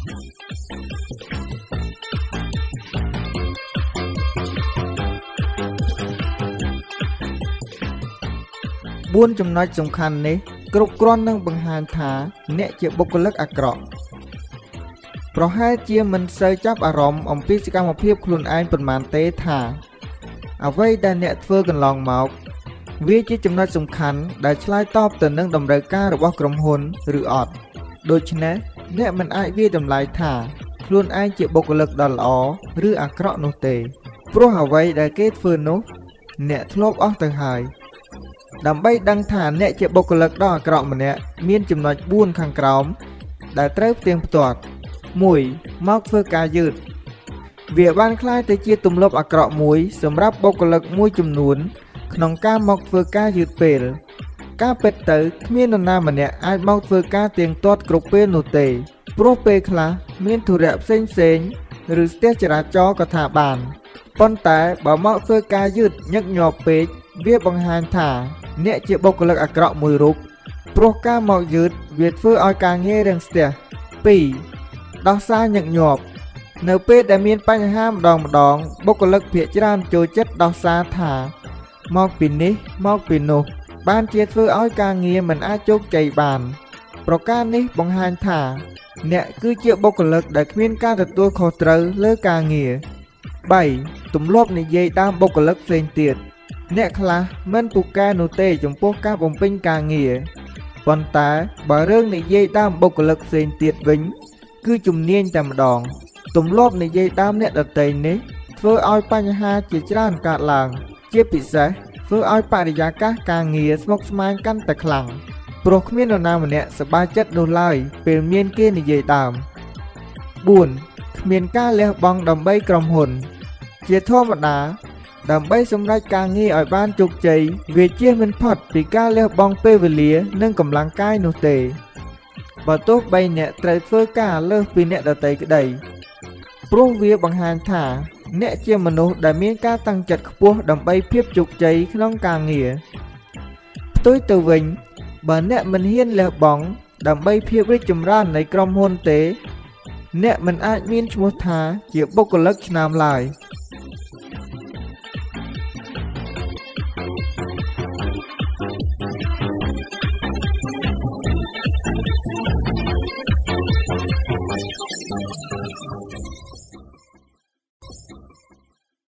4 ចំណុចសំខាន់នេះគ្រប់គ្រាន់នឹងបង្ហាញថាអ្នកជាបុគ្គលិកអាក្រក់ប្រហែលជាមិនសូវចាប់អារម្មណ៍អំពីសកម្មភាពខ្លួនឯងប៉ុន្មានទេថាអ្វីដែលអ្នកធ្វើកន្លងមកវាជាចំណុចសំខាន់ដែលឆ្លើយតបទៅនឹងតម្រូវការរបស់ក្រុមហ៊ុនឬអត់ដូច្នេះអ្នកមិនអាចវាយតម្លៃថាខ្លួនឯងជាបុគ្គលិកដ៏ល្អឬអាក្រក់នោះទេព្រោះអ្វីដែលគេធ្វើនោះអ្នកធ្លាប់អស់ទៅហើយដើម្បីដឹងថាអ្នកជាបុគ្គលិកដ៏អាក្រក់ម្នាក់មានចំណុច4ខាងក្រោមដែលត្រូវផ្ទៀងផ្ទាត់ 1. មកធ្វើការយឺតវាបានក្លាយទៅជាទម្លាប់អាក្រក់មួយសម្រាប់បុគ្គលិកមួយចំនួនក្នុងការមកធ្វើការយឺតពេលការពិតទៅគ្មាននរណាម្នាក់អាចមកធ្វើការទៀងទាត់គ្រប់ពេលនោះទេព្រោះពេលខ្លះមានធុរៈផ្សេងឬស្ទះចរាចរណ៍ក៏ថាបានប៉ុន្តែបើមកធ្វើការយឺតញឹកញាប់ពេកវាបង្ហាញថាអ្នកជាបុគ្គលិកអាក្រក់មួយរូបព្រោះការមកយឺតវាធ្វើឲ្យការងាររាំងស្ទះ 2. ដោះសារញឹកញាប់នៅពេលដែលមានបញ្ហាម្ដងបុគ្គលិកភាគច្រើនចូលចិត្តដោះសារថាមកពីនេះមកពីនោះបានជាធ្វើឲ្យការងារមិនអាចជោគជ័យបានប្រការនេះបង្ហាញថាអ្នកគឺជាបុគ្គលិកដែលគ្មានការទទួលខុសត្រូវលើការងារ 3. ទម្លាប់និយាយតាមបុគ្គលិកផ្សេងទៀតអ្នកខ្លះមិនពូកែនោះទេចំពោះការបំពេញការងារប៉ុន្តែបើរឿងនិយាយតាមបុគ្គលិកផ្សេងទៀតវិញគឺជំនាញតែម្ដងទម្លាប់និយាយតាមអ្នកដទៃនេះធ្វើឲ្យបញ្ហាជាច្រើនកើតឡើងជាពិសេសធ្វើឲ្យបរិយាកាសការងារស្មុគស្មាញកាន់តែខ្លាំងព្រោះគ្មាននរណាម្នាក់សប្បាយចិត្តនោះឡើយពេលមានគេនិយាយដើម 4. គ្មានការលះបង់ដើម្បីក្រុមហ៊ុនជាធម្មតាដើម្បីសម្រេចការងារឲ្យបានជោគជ័យវាជៀសមិនផុតពីការលះបង់ពេលវេលានិងកម្លាំងកាយនោះទេបើទោះបីអ្នកត្រូវធ្វើការលើសពីអ្នកដទៃក្តីព្រោះវាបង្ហាញថាអ្នកជាមនុស្សដែលមានការតាំងចិត្តខ្ពស់ដើម្បីភាពជោគជ័យក្នុងការងារផ្ទុយទៅវិញបើអ្នកមិនហ៊ានលះបង់ដើម្បីភាពរីកចម្រើននៃក្រុមហ៊ុនទេអ្នកមិនអាចមានឈ្មោះថាជាបុគ្គលិកឆ្នើមឡើយ